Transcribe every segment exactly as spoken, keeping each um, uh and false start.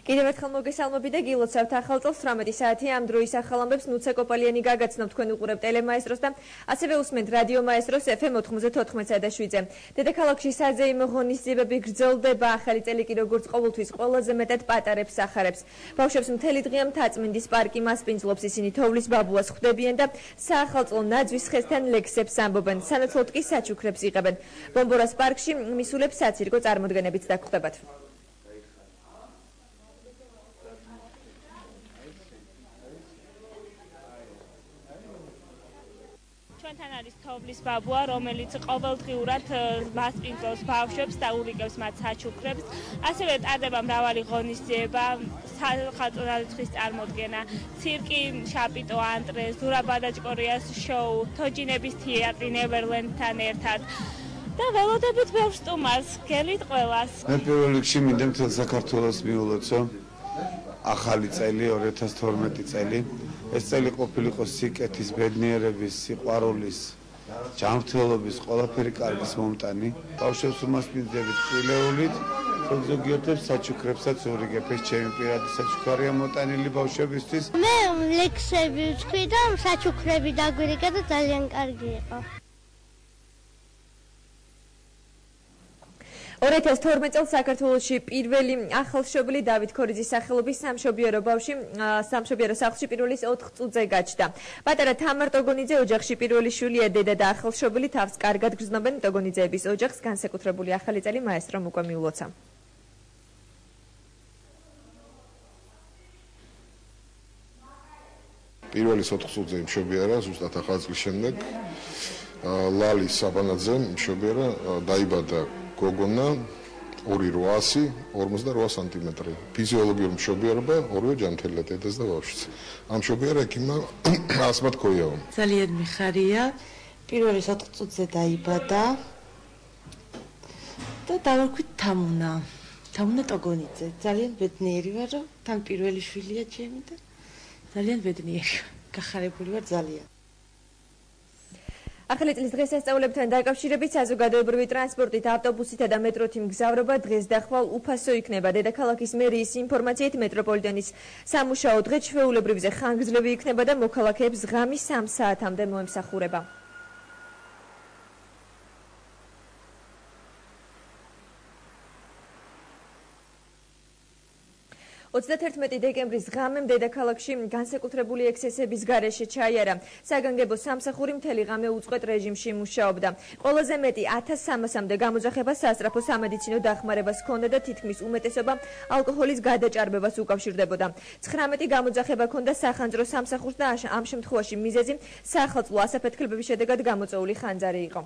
კიდევ ერთხელ მოგესალმები და გილოცავთ ახალ წელს ოცდაოთხი საათი ამ დროის ახალ ამბებს ნუცე კოპალიანი გაგაცნობ თქვენ უყურებთ ტელემაესტროს და ასევე უსმენთ რადიო მაესტროს ეფ ემ ოთხმოცდათოთხმეტსა და შვიდზე. დედაქალაქში საზეიმო ღონისძიებები გრძელდება, ახალი წელი კი როგორც ყოველთვის ყველაზე მეტად პატარებს სახარებს. ბავშვებს მთელი დღე მთაწმინდის პარკი მასპინძლობს, ისინი თოვლის ბაბუას ხვდებიან და საახალწლო ნაძვის ხესთან ლექსებს ამბობენ, სანაცვლოდ კი საჩუქრებს იღებენ. ბომბორას პარკში მისულებს საცირკო წარმოდგენებით დაგხვდებათ. ჩვენთან არის თოვლის ბაბუა, რომელიც ყოველდღიურად მასპინძლობს ბავშვებს და ურიგებს მათ საჩუქრებს. ასევე ტარდება მრავალი ღონისძიება, სახალხო ნაძვის წარმოდგენა, ცირკი, შაპიტო ანტრე, ზურაბ ბადაჭკორიას შოუ, თოჯინების თეატრი ნევერლენდთან ერთად. და ველოდებით ბევრ სტუმარს, გელით ყველას. მე პირველ რიგში მინდა მთელ საქართველოს მიულოცო ახალი წელი, ორი ათას თორმეტი წელი. ეს წელი ყოფილიყო სიკეთის, ბედნიერების, სიყვარულის, ჯანმრთელობის, ყველაფერი კარგის მომტანი. ბავშვებს უმასპინძლებით, კვილეულით, ზოგიერთებს საჩუქრებსაც ურიგებ. ეს ჩემი პირადი საჩუქარია მოტანილი ბავშვებისთვის. მე ლექსები ვთქვი და საჩუქრები დაგვირიგა და ძალიან კარგი იყო. ორი ათას თორმეტ წელს საქართველოში პირველი ახალშობილი დავით ქორიძის სახელობის სამშობიარო ბავშვი სამშობიარო სახლში პირველის ოთხ წუთზე გაჩნდა. პატარა თამარ ტოგონიძე ოჯახში პირველი შვილია, დედა და ახალშობილი თავს კარგად გრძნობენ. ტოგონიძეების ოჯახს განსაკუთრებული ახალი წელი მაესტრომ უკვე მიულოცა. პირველის ოთხ წუთზე მშობიარა, ზუსტად ახალ წლის შემდეგ. ლალი საბანაძე მშობიარა, დაიბადა გოგონა ორი რვაასი ორმოცდარვა სანტიმეტრი. ფიზიოლოგიური მშობიარობა ორივე ჯანმრთელია, დედას და ბავშვს. ამ მშობიარა ექიმმა ასმათ ქოიაო. ძალიან მიხარია, პირველის ოთხ წუთზე დაიბადა და დავარქვით თამუნა. თამუნა ტოგონიძე. ძალიან ბედნიერი ვარ, რომ თან პირველი შვილია ჩემი და ძალიან ბედნიერი. გახარებული ვარ ძალიან. ახალი წლის დღესასწაულებთან დაკავშირებით საზოგადოებრივი ტრანსპორტით, ავტობუსითა და მეტროთი მგზავრობა დღეს და ხვალ უფასო იქნება. დედაქალაქის მერიის ინფორმაციით მეტროპოლიტენის სამუშაო დღე ჩვეულებრივზე ხანგრძლივი იქნება და მოქალაქეებს ღამის სამ საათამდე მოემსახურება. ოცდათერთმეტი დეკემბრის ღამემ დედაქალაქში განსაკუთრებული ექსცესების გარეშე ჩაიარა. საგანგებო სამსახური მთელი ღამე უწყვეტ რეჟიმში მუშაობდა. ყველაზე მეტი ათას სამასამდე გამოძახება სასწრაფო სამედიცინო დახმარებას ჰქონდა და თითქმის უმეტესობა ალკოჰოლის გადაჭარბებას უკავშირდებოდა. ცხრამეტი გამოძახება ჰქონდა სახანძრო სამსახურს და ამ შემთხვევაში მიზეზი საახალწლო ასაფეთქებების შედეგად გამოწვეული ხანძარი იყო.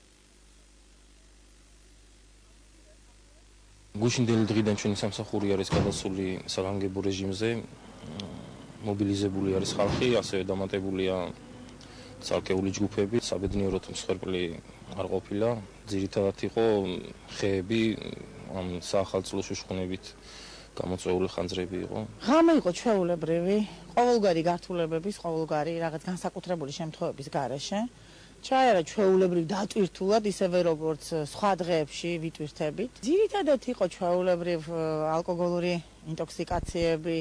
გუშინდელი დღიდან ჩვენი სამსახური არის გადასული საგანგებო რეჟიმზე, მობილიზებული არის ხალხი, ასევე დამატებულია ცალკეული ჯგუფები, საბედნიეროდ მსხვერპლი არ ყოფილა, ძირითადად იყო ხეები, ამ საახალწლო შუშხუნებით გამოწვეული ხანძრები იყო. ღამე იყო ჩვეულებრივი, ყოველგვარი გართულებების, ყოველგვარი რაღაც განსაკუთრებული შემთხვევების გარეშე. ჩაიარა ჩვეულებრივ დატვირთულად, ისევე როგორც სხვა დღეებში ვიტვირთებით. ძირითადად იყო ჩვეულებრივ ალკოგოლური ინტოქსიკაციები.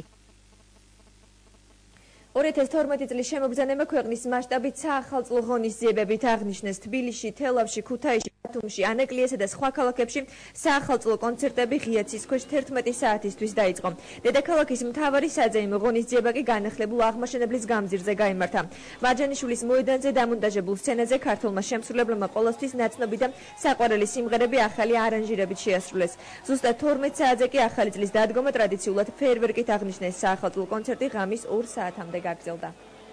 ორი ათას თორმეტი წლის შემოგზანება ქვეყნის მასშტაბით საახალწლო ღონისძიებებით აღნიშნეს. თბილისში, თელავში, ქუთაისში, ბათუმში, ანეკლიასა და სხვა ქალაქებში საახალწლო კონცერტები ღია ცის ქვეშ თერთმეტი საათისთვის დაიწყო. დედაქალაქის მთავარი საზეიმო ღონისძიება კი განახლებულ აღმაშენებლის გამზირზე გაიმართა. მარჯანიშვილის მოედანზე დამონტაჟებულ სცენაზე ქართველმა შემსრულებლებმა ყოველთვის ნაცნობი და საყვარელი სიმღერები ახალი არანჟირებით შეასრულეს. ზუსტად თორმეტ საათზე კი ახალი წლის დადგომა ტრადიციულად ფეერვერკით აღნიშნეს. საახალწლო კონცერტი ღამის ორ საათამდე გაგრძელდა.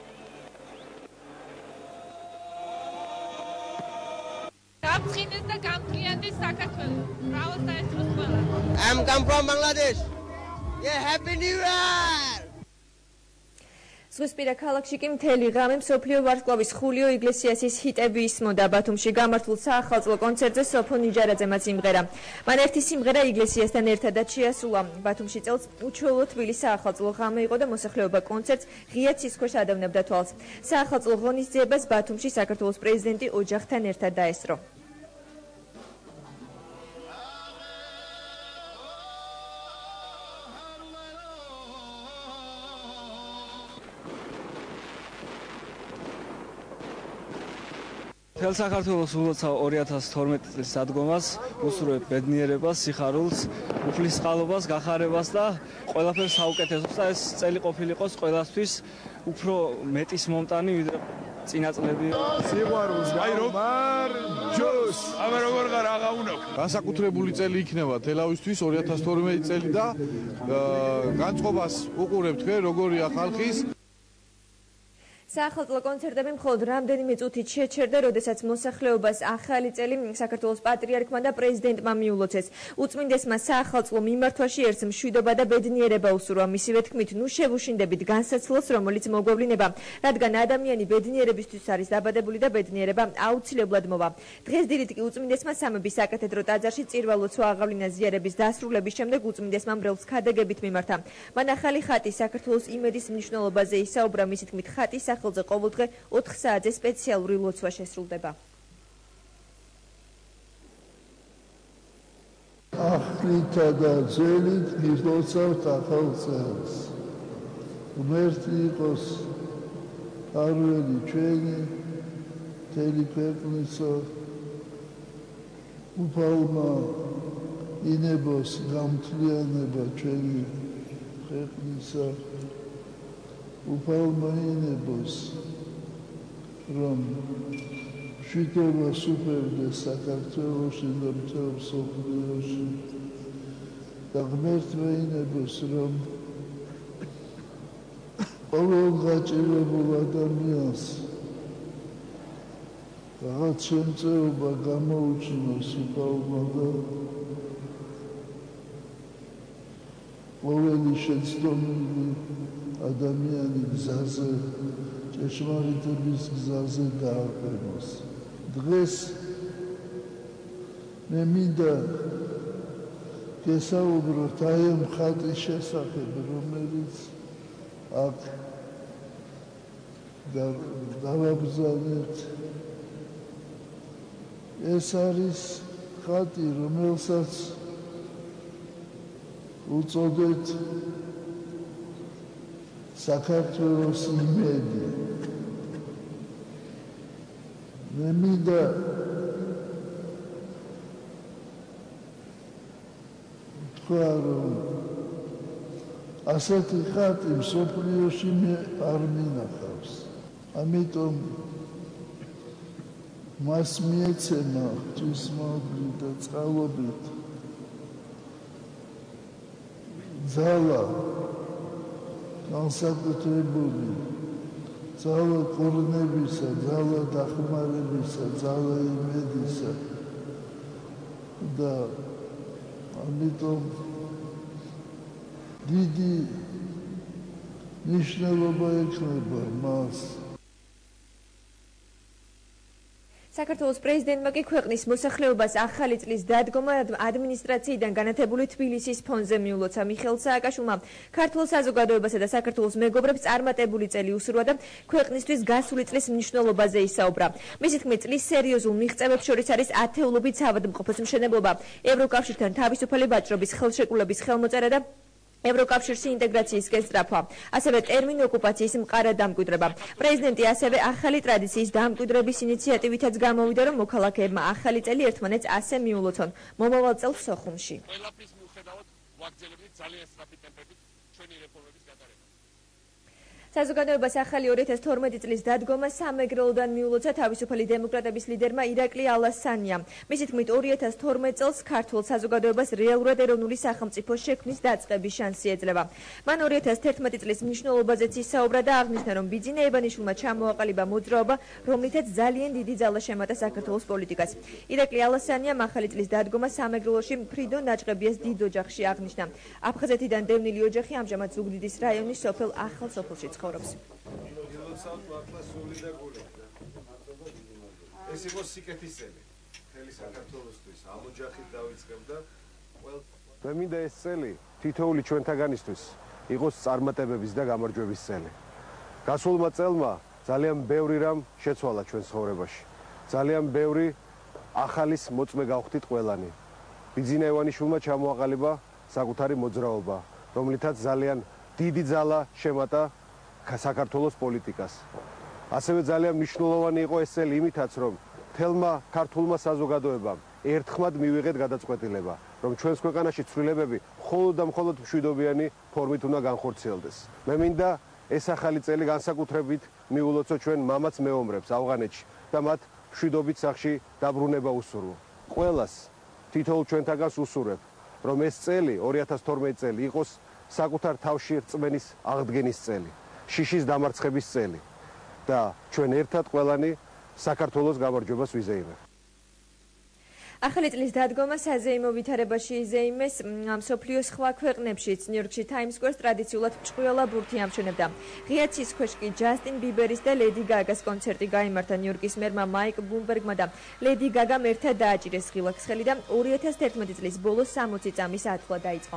გამწყინეს და გამწყიანდეს საქართველო. ბრავო საერთოდ ყველა. I'm come from Bangladesh. Yeah, happy new year. ზღვისპირა ქალაქში კი მთელი ღამე მსოფლიო ვარსკვლავის ხულიო იგლესიასის ჰიტები ისმოდა. ბათუმში გამართულ საახალწლო კონცერტზე სოფო ნიჯარაძემაც იმღერა. მან ერთი სიმღერა იგლესიასთან ერთადაც შეასრულა. ბათუმში წელს უჩვეულო თბილი საახალწლო ღამე იყო და მოსახლეობა კონცერტს ღია ცის ქვეშ ადევნებდა თვალს. საახალწლო ღონისძიებას ბათუმში საქართველოს პრეზიდენტი ოჯახთან ერთად დაესწრო. მთელ საქართველოს ულოცავ ორი ათას თორმეტი წლის დადგომას, უსურვებ ბედნიერებას, სიხარულს, უფლისწყალობას, გახარებას და ყველაფერს საუკეთესოს და ეს წელი ყოფილიყოს ყველასთვის უფრო მეტის მომტანი ვიდრე წინა წლები. სიყვარულს გამარჯოს. აბა როგორ ხარ აღაუნო? განსაკუთრებული წელი იქნება თელავისთვის ორი ათას თორმეტი წელი და განწყობას უყურებთ თქვენ როგორია ხალხის. საახალწლო კონცერტები მხოლოდ რამდენიმე წუთით შეჩერდა, როდესაც მოსახლეობას ახალი წელი საქართველოს პატრიარქმა და პრეზიდენტმა მიულოცეს. უწმინდესმა საახალწლო მიმართვაში ერთს მშვიდობა და ბედნიერება უსურვა. მისივე თქმით, ნუ შევუშინდებით განსაცლელს, რომელიც მოგვევლინება, რადგან ადამიანი ბედნიერებისთვის არის დაბადებული და ბედნიერება აუცილებლად მოვა. დღეს დილით კი უწმინდესმა სამების საკათედრო ტაძარში წირვა-ლოცვა აღავლინა ზიარების დასრულების შემდეგ უწმინდესმა მრევლს ქადაგებით მიმართა. მან ახალი ხატი საქართველოს იმედის მნიშვნელობაზე ისაუბრა, მისი თქმით, ხატის სახელზე ყოველდღე ოთხ საათზე სპეციალური ლოცვა შესრულდება. ახლითა და ძველით მილოცავთ ახალ წელს. ღმერთი იყოს არველი ჩვენი, მთელი ქვეყნისა, უფალმა ინებოს გამთლიანება ჩვენი ქვეყნისა, უფალმა ინებოს, რომ მშვიდობა სუფევდეს საქართველოში და მთელ მსოფლიოში და ღმერთმა ინებოს, რომ ყოველ გაჭირებულ ადამიანს რაღაც შემწეობა გამოუჩინოს უფალმა და ყოველი შეცდომილი ადამიანი გზაზე, ჭეშმარიტების გზაზე დააყენოს. დღეს მე მინდა გესაუბროთ აი ამ ხატის შესახებ, რომელიც აქ დავაბრძანეთ. ეს არის ხატი, რომელსაც უწოდეთ საქართველოს იმედი. მე მინდა თქვა, რომ ასეთი ხატი მსოფლიოში მე არ მინახავს. ამიტომ მას მიეცემა ღვთისმოძღვრი და წყალობით ძალა განსაკუთრებული, ძალა კორნებისა, ძალა დახმარებისა, ძალა იმედისა და ამიტომ დიდი ნიშნულობა ექნება მას. საქართველოს პრეზიდენტმა კი ქვეყნის მოსახლეობას ახალი წლის დადგომა ადმინისტრაციიდან განათებული თბილისის ფონზე მიულოცა. მიხეილ სააკაშვილმა ქართულ საზოგადოებასა და საქართველოს მეგობრებს წარმატებული წელი უსურვა და ქვეყნისთვის გასული წლის მნიშვნელობაზე ისაუბრა. მისი თქმით, წლის სერიოზულ მიღწევებს შორის არის ათეულობით საავადმყოფოს მშენებლობა, ევროკავშირთან თავისუფალი ვაჭრობის ხელშეკრულების ხელმოწერა და ევროკავშირში ინტეგრაციისკენ სწრაფვა, ასევე ტერმინი ოკუპაციის მყარად დამკვიდრება. პრეზიდენტი ასევე ახალი ტრადიციის დამკვიდრების ინიციატივითაც გამოვიდა, რომ მოქალაქეებმა ახალი წელი ერთმანეთს ასე მიულოცონ მომავალ წელს სოხუმში. ყველაფრის მიუხედავად ვაგრძელებთ ძალიან სწრაფი ტემპებით ჩვენი რეფორმების გატარებას. საზოგადოებას ახალი ორი ათას თორმეტი წლის დადგომა სამეგრელოდან მიულოცა თავისუფალი დემოკრატების ლიდერმა ირაკლი ალასანიამ. მისი თქმით, ორი ათას თორმეტი წელს ქართულ საზოგადოებას რეალურად ეროვნული სახელმწიფო შექმნის დაწყების შანსი ეძლევა. მან ორი ათას თერთმეტი წლის მნიშვნელობაზეც ისაუბრა და აღნიშნა, რომ ბიძინა ევანიშვილმა ჩამოაყალიბა მოძრაობა, რომლითაც ძალიან დიდი ძალა შემატა საქართველოს პოლიტიკას. ირაკლი ალასანიამ ახალი წლის დადგომა სამეგრელოში ფრიდონ ნაჭყებიას დიდ ოჯახში აღნიშნა. აფხაზეთიდან დევნილი ოჯახი ამჟამად ზუგდიდის რაიონის სოფელ ახალ სოფელში ცხოვრობს. ეს იყო სიკეთისელი მთელი საქართველოსთვის, ამ ოჯახით დავიწყებ და ყველ მე მინდა ეს წელი თითოეული ჩვენთაგანისთვის იყოს წარმატებების და გამარჯვების წელი. გასულმა წელმა ძალიან ბევრი რამ შეცვალა ჩვენ ცხოვრებაში. ძალიან ბევრი ახალის მოწმე გავხდით ყველანი. ბიძინა ევანიშვილმა ჩამოაყალიბა საკუთარი მოძრაობა, რომლითაც ძალიან დიდი ძალა შემატა საქართველოს პოლიტიკას. ასევე ძალიან მნიშვნელოვანი იყო ეს წელი იმითაც, რომ მთელმა ქართულმა საზოგადოებამ ერთხმად მივიღეთ გადაწყვეტილება, რომ ჩვენს ქვეყანაში ცვლილებები მხოლოდ და მხოლოდ მშვიდობიანი ფორმით უნდა განხორციელდეს. მე მინდა ეს ახალი წელი განსაკუთრებით მიულოცო ჩვენ მამაც მეომრებს ავღანეთში და მათ მშვიდობით სახში დაბრუნება უსურვო. ყველას თითოეულ ჩვენთაგანს უსურვებ, რომ ეს წელი ორი ათას თორმეტი წელი იყოს საკუთარ თავში რწმენის აღდგენის წელი, შიშის დამარცხების წელი და ჩვენ ერთად ყველანი საქართველოს გამარჯვებას ვიზეიმებთ. ახალი წლის დადგომა საზეიმო ვითარებაში იზეიმეს მსოფლიოს სხვა ქვეყნებშიც. ნიუ-იორკში Times Square-ს ტრადიციულად ჭყვიალა ბურთი ამშვენებდა. ღია ცის ქვეშ კი ჯასტინ ბიბერის და ლედი გაგას კონცერტი გაიმართა. ნიუ-იორკის მერმა მაიკ ბლუმბერგმა და ლედი გაგამ ერთად დააჭირეს ღილაკს ხელი და ორი ათას თერთმეტი წლის ბოლოს სამოცი წამის ათვლა დაიწყო.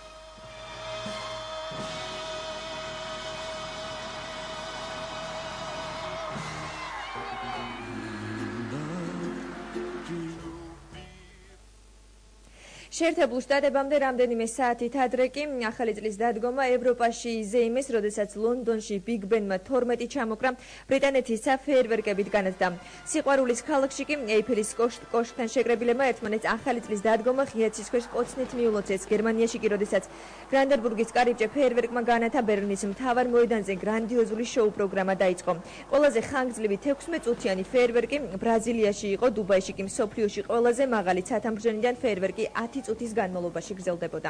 შეერთებულ შტატებამდე რამდენიმე საათით ადრე კი ახალი წლის დადგომა ევროპაში იზეიმეს, როდესაც ლონდონში ბიგ ბენმა თორმეტი ჩამოკრა ბრიტანეთის საფეერვერკებით განათდა. სიყვარულის ქალაქში კი ეიფელის კოშკთან შეკრებილებმა ერთმანეთს ახალი წლის დადგომა ღია ცის ქვეშ კოცნით მიულოცეს. გერმანიაში კი როდესაც ბრანდენბურგის კარიბჭე ფეერვერკმა განათა, ბერლინის მთავარ მოედანზე გრანდიოზული შოუ პროგრამა დაიწყო. ყველაზე ხანგრძლივი ექვსმეტ წუთიანი ფეერვერკი ბრაზილიაში იყო, დუბაიში კი მსოფლიოში ყველაზე მაღალი ცათამბჯენიდან ფეერვერკი ათი წუთის განმავლობაში გრძელდებოდა.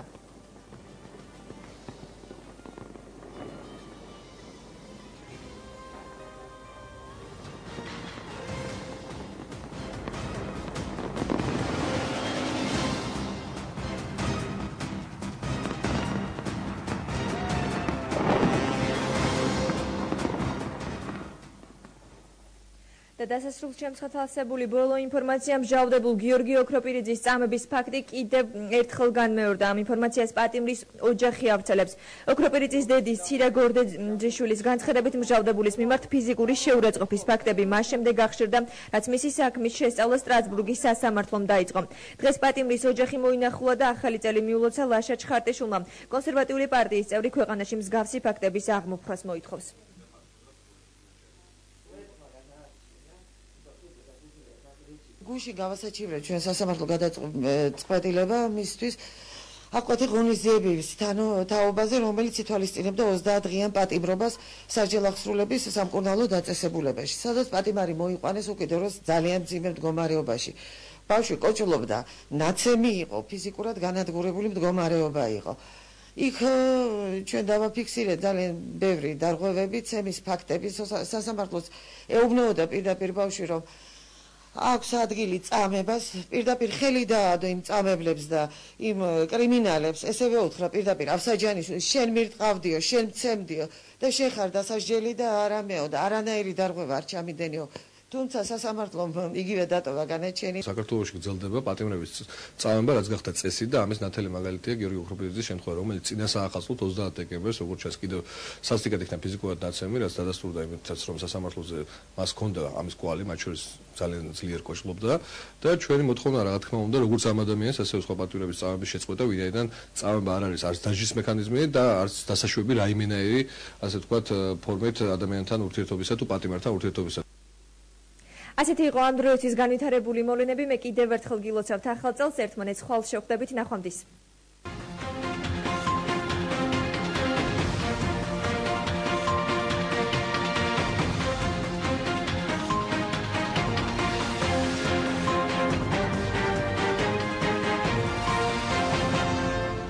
და დასასრულს შემცხათალსებული ბოლო ინფორმაცია მჟავდებულ გიორგი ოქროპირიძის წამების ფაქტი კიდევ ერთხელ განმეორდა. ამ ინფორმაციას პატიმრის ოჯახი ავრცელებს. ოქროპირიძის დედის ცირა გორდეძიშვილის განცხადებით მჟავდებულის მიმართ ფიზიკური შეურაცხყოფის ფაქტები მას შემდეგ აღშერდა, რაც მისი საქმის შესწავლა სტრასბურგის სასამართლომ დაიწყო. დღეს პატიმრის ოჯახი მოინახულა და ახალი წელი მიულოცა ლაშა ჩხარტიშვილმა. კონსერვატიული პარტიის წევრი ქვეყანაში მსგავსი ფაქტების აღმოფხვრას მოითხოვს. გუში გავასაჩივრეთ ჩვენ სასამართლო გადაწყვეტილება მისთვის აკვეთი ღონისძიების თაობაზე, რომელიც ითვალისწინებდა ოცდაათ დღიან პატიმრობას სასჯელ აღსრულების სამკურნალო დაწესებულებაში, სადაც პატიმარი მოიყვანეს უკიდურეს ძალიან მძიმე მდგომარეობაში. ბავშვი კოჭლობდა, ნაცემი იყო, ფიზიკურად განადგურებული მდგომარეობა იყო. იქ ჩვენ დავაფიქსირეთ ძალიან ბევრი დარღვევები, ცემის ფაქტები, სასამართლოს ეუბნებოდა პირდაპირ ბავშვი, რომ აქვს ადგილი წამებას, პირდაპირ ხელი დაადო იმ წამებლებს და იმ კრიმინალებს, ესევე უთხრა პირდაპირ ავსაჯანიშვილს, შენ მირტყავდიო, შენ მცემდიო და შენ ხარ დასაჯელი და არამეო და არანაირი დარღვევა არ ჩამიდენიო. თუმცა სასამართლომ იგივე დატოვა განაჩენი. საქართველოში გრძელდება პატიმრების წამება, რაც გახდა წესი და ამის ნათელი მაგალითია გიორგი ოქროპირიძის შემთხვევა, რომელიც წინა საახალწლოდ ოცდაათ დეკემბერს, როგორც ჩანს, კიდევ სასტიკად იქნა ფიზიკურად ნაცემი, რაც დადასტურდა იმითაც, რომ სასამართლოზე მას ჰქონდა ამის კვალი, მათ შორის ძალიან ძლიერ კოჭლობდა და ჩვენი მოთხოვნა რა თქმა უნდა, როგორც ამ ადამიანს, ასევე სხვა პატიმრების წამების შეწყვეტა, ვინაიდან წამება არ არის არც დაჟის მექანიზმი და არც დასაშვები რაიმენაირი, ასე ვთქვათ, ფორმით ადამიანთან ურთიერთობისა თუ პატიმართან ურთიერთობისა. ასეთი იყო ამ დროისთვის განვითარებული მოვლენები. მე კიდევ ერთხელ გილოცავთ ახალ წელს, ერთმანეთს ხვალ შევხვდებით, ნახვამდის.